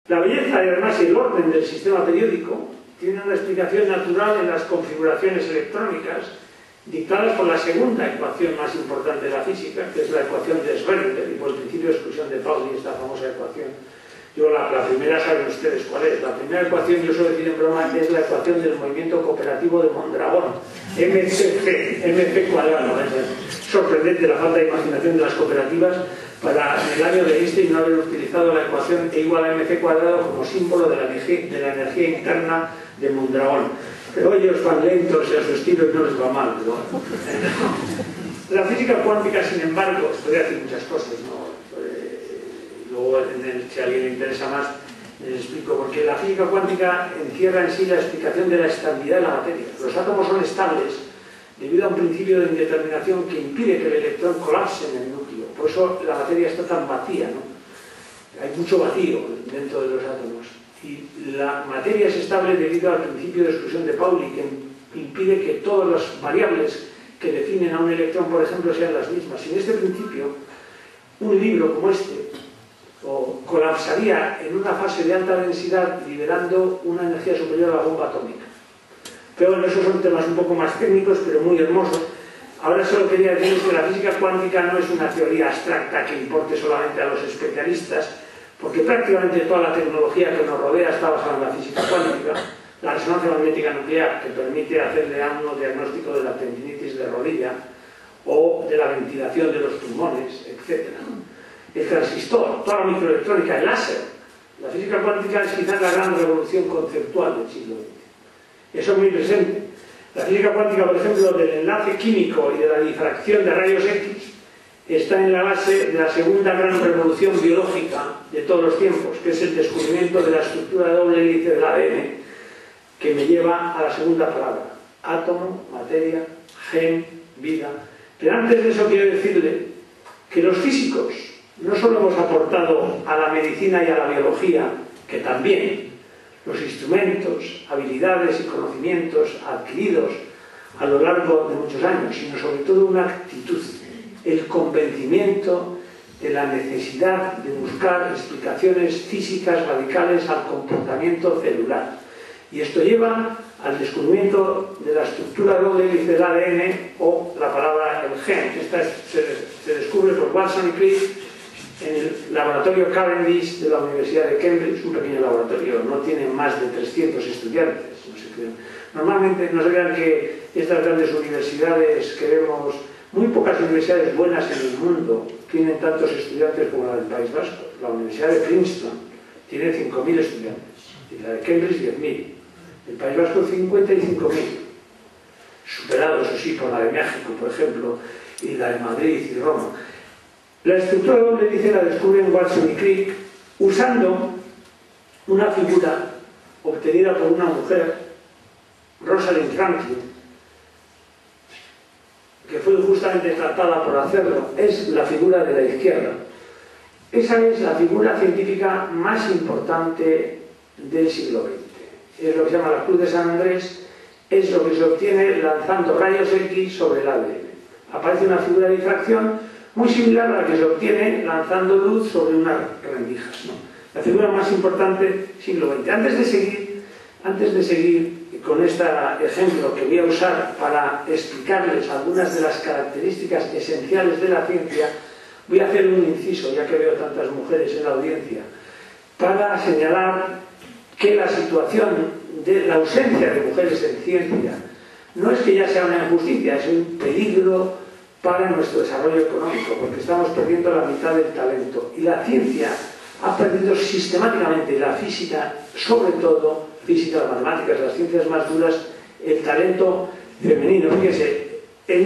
La belleza y además el orden del sistema periódico tiene una explicación natural en las configuraciones electrónicas dictadas por la segunda ecuación más importante de la física, que es la ecuación de Schrödinger, y por el principio de exclusión de Pauli, esta famosa ecuación. La primera saben ustedes cuál es. La primera ecuación, yo suelo decir en broma, es la ecuación del movimiento cooperativo de Mondragón, mc cuadrado. Es sorprendente la falta de imaginación de las cooperativas para en el año de Einstein no haber utilizado la ecuación E igual a mc cuadrado como símbolo de la energía interna de Mondragón. Pero ellos van lentos y a su estilo y no les va mal. Pero... La física cuántica, sin embargo, podría decir muchas cosas, ¿no? Luego, si a alguien le interesa más, les explico, porque la física cuántica encierra en sí la explicación de la estabilidad de la materia. Los átomos son estables debido a un principio de indeterminación que impide que el electrón colapse en el núcleo. Por eso la materia está tan vacía, ¿no? Hay mucho vacío dentro de los átomos. Y la materia es estable debido al principio de exclusión de Pauli, que impide que todas las variables que definen a un electrón, por ejemplo, sean las mismas. Sin este principio, un libro como este colapsaría en una fase de alta densidad, liberando una energía superior a la bomba atómica. Pero bueno, esos son temas un poco más técnicos, pero muy hermosos. Ahora solo quería decirles que la física cuántica no es una teoría abstracta que importe solamente a los especialistas, porque prácticamente toda la tecnología que nos rodea está basada en la física cuántica. La resonancia magnética nuclear, que permite hacerle a uno diagnóstico de la tendinitis de rodilla o de la ventilación de los pulmones, etc. El transistor, toda la microelectrónica, el láser. La física cuántica es quizás la gran revolución conceptual del siglo XX. Eso es muy presente. La física cuántica, por ejemplo, del enlace químico y de la difracción de rayos X, está en la base de la segunda gran revolución biológica de todos los tiempos, que es el descubrimiento de la estructura de doble hélice del ADN, que me lleva a la segunda palabra: átomo, materia, gen, vida. Pero antes de eso quiero decirle que los físicos no solo hemos aportado a la medicina y a la biología, que también, los instrumentos, habilidades y conocimientos adquiridos a lo largo de muchos años, sino sobre todo una actitud, el convencimiento de la necesidad de buscar explicaciones físicas radicales al comportamiento celular. Y esto lleva al descubrimiento de la estructura doble hélice del ADN, o la palabra el gen. Esta se descubre por Watson y Crick en el laboratorio Cavendish de la Universidad de Cambridge, un pequeño laboratorio, no tiene más de 300 estudiantes. Normalmente no se crean que estas grandes universidades que vemos, muy pocas universidades buenas en el mundo tienen tantos estudiantes como la del País Vasco. La Universidad de Princeton tiene 5.000 estudiantes y la de Cambridge 10.000. El País Vasco 55.000, superados, eso sí, por la de México, por ejemplo, y la de Madrid y Roma. La estructura de doble hélice la descubren Watson y Crick usando una figura obtenida por una mujer, Rosalind Franklin, que fue justamente tratada por hacerlo. Es la figura de la izquierda. Esa es la figura científica más importante del siglo XX. Es lo que se llama la Cruz de San Andrés, es lo que se obtiene lanzando rayos X sobre el ADN. Aparece una figura de difracción muy similar a la que se obtiene lanzando luz sobre unas rendijas, ¿no? La figura más importante del siglo XX. Antes de seguir con este ejemplo que voy a usar para explicarles algunas de las características esenciales de la ciencia, voy a hacer un inciso, ya que veo tantas mujeres en la audiencia, para señalar que la situación de la ausencia de mujeres en ciencia no es que ya sea una injusticia, es un peligro para nuestro desarrollo económico, porque estamos perdiendo la mitad del talento. Y la ciencia ha perdido sistemáticamente, la física, sobre todo, física, las matemáticas, las ciencias más duras, el talento femenino. Fíjese, en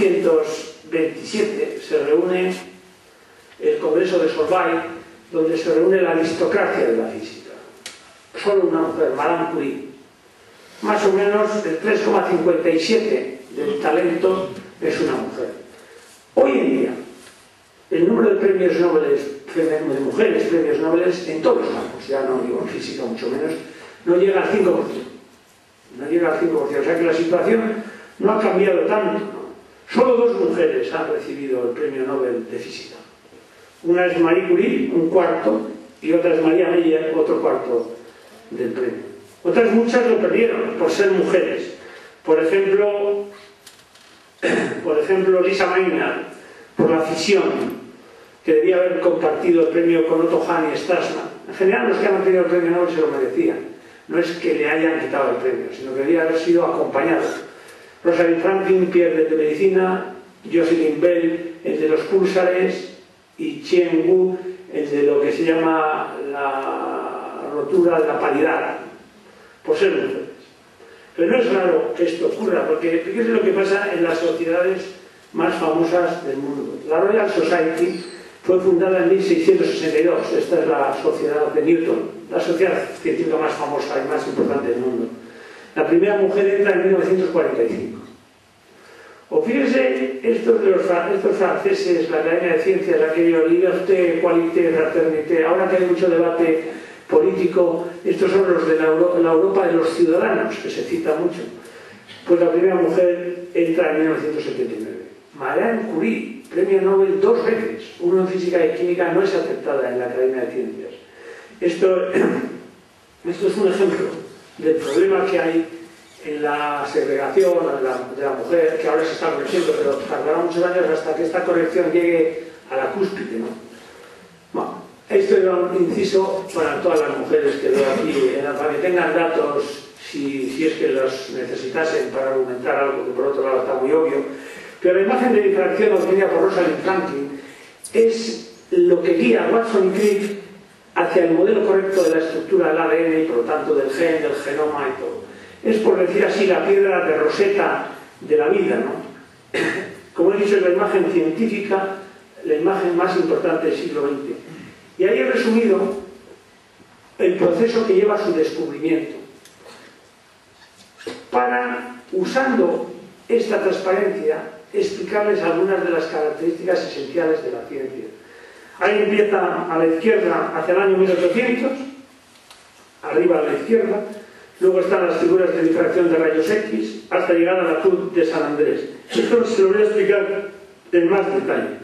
1927 se reúne el Congreso de Sorbonne, donde se reúne la aristocracia de la física. Solo una mujer, Madame Curie. Más o menos el 3,57 del talento es una mujer. Hoy en día, el número de premios Nobel de mujeres, premios Nobel en todos los campos, ya no digo en física mucho menos, no llega al 5%. No llega al 5%. O sea que la situación no ha cambiado tanto, ¿no? Solo 2 mujeres han recibido el premio Nobel de Física. Una es Marie Curie, un cuarto, y otras María Meyer, otro cuarto del premio. Otras muchas lo perdieron por ser mujeres. Por ejemplo, Lisa Maynard, por La fisión, que debía haber compartido el premio con Otto Hahn y Strassmann. En general, los que han tenido el premio Nobel se lo merecían. No es que le hayan quitado el premio, sino que debía haber sido acompañado. Rosalind Franklin, Pierre de medicina, Jocelyn Bell, el de los púlsares, y Chien Wu, el de lo que se llama la rotura de la paridad, por ser mujeres. Pero no es raro que esto ocurra, porque fíjense lo que pasa en las sociedades más famosas del mundo. La Royal Society fue fundada en 1662, esta es la sociedad de Newton, la sociedad científica más famosa y más importante del mundo. La primera mujer entra en 1945. O fíjense, estos franceses, la Academia de Ciencias, aquello, Liberté, Equalité, Fraternité, ahora que hay mucho debate político, estos son los de la Europa de los ciudadanos, que se cita mucho. Pues la primera mujer entra en 1979. Marie Curie, premio Nobel 2 veces, uno en física y química, no es aceptada en la Academia de Ciencias. Esto es un ejemplo del problema que hay en la segregación de la mujer, que ahora se está corrigiendo, pero tardará muchos años hasta que esta corrección llegue a la cúspide, ¿no? Bueno, esto era un inciso para todas las mujeres que veo aquí, para que tengan datos, si es que los necesitasen para argumentar algo que por otro lado está muy obvio. Pero la imagen de difracción obtenida por Rosalind Franklin es lo que guía a Watson y Crick hacia el modelo correcto de la estructura del ADN y por lo tanto del gen, del genoma y todo. Es, por decir así, la piedra de Rosetta de la vida, ¿no? Como he dicho, es la imagen científica, la imagen más importante del siglo XX. Y ahí he resumido el proceso que lleva a su descubrimiento. Para, usando esta transparencia, explicarles algunas de las características esenciales de la ciencia. Ahí empieza a la izquierda hacia el año 1800, arriba a la izquierda, luego están las figuras de difracción de rayos X, hasta llegar a la cruz de San Andrés. Esto se lo voy a explicar en más detalle.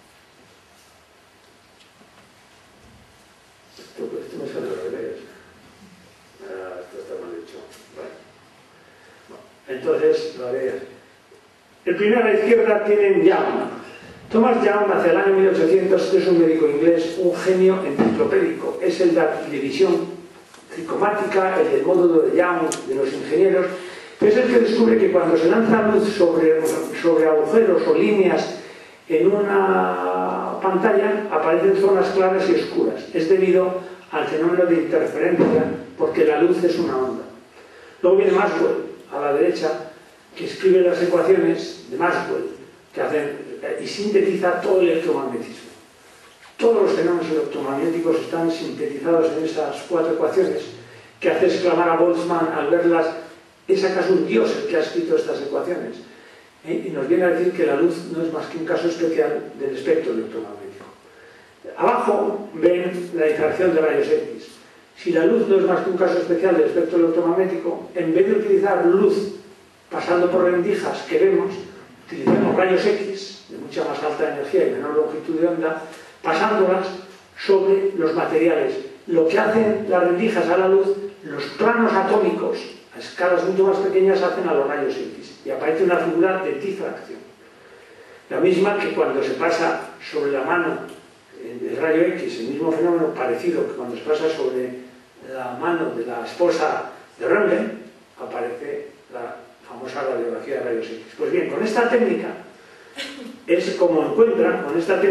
Esto me sale al revés. Esto está mal hecho. Vale. Entonces, lo haré así. El primero a la izquierda tienen Young. Thomas Young, hacia el año 1800, es un médico inglés, un genio enciclopédico. Es el de la división tricomática, el del módulo de Young, de los ingenieros. Es el que descubre que cuando se lanza luz sobre agujeros o líneas en una pantalla, aparecen zonas claras y oscuras. Es debido al fenómeno de interferencia, porque la luz es una onda. Luego viene Maxwell, a la derecha, que escribe las ecuaciones de Maxwell, que hacen y sintetiza todo el electromagnetismo. Todos los fenómenos electromagnéticos están sintetizados en esas 4 ecuaciones, que hace exclamar a Boltzmann al verlas: ¿es acaso un dios el que ha escrito estas ecuaciones? Y nos viene a decir que la luz no es más que un caso especial del espectro electromagnético. Abajo ven la difracción de rayos X. Si la luz no es más que un caso especial del espectro electromagnético, en vez de utilizar luz pasando por rendijas que vemos, utilizamos rayos X de mucha más alta energía y menor longitud de onda, pasándolas sobre los materiales. Lo que hacen las rendijas a la luz, los planos atómicos a escalas mucho más pequeñas hacen a los rayos X y aparece una figura de difracción. La misma que cuando se pasa sobre la mano el rayo X, el mismo fenómeno parecido que cuando se pasa sobre la mano de la esposa de Röntgen, aparece la famosa radiografía de rayos X. Pues bien, con esta técnica es como encuentran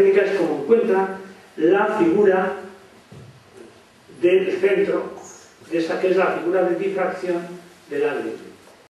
la figura del centro, de esa que es la figura de difracción del ADN.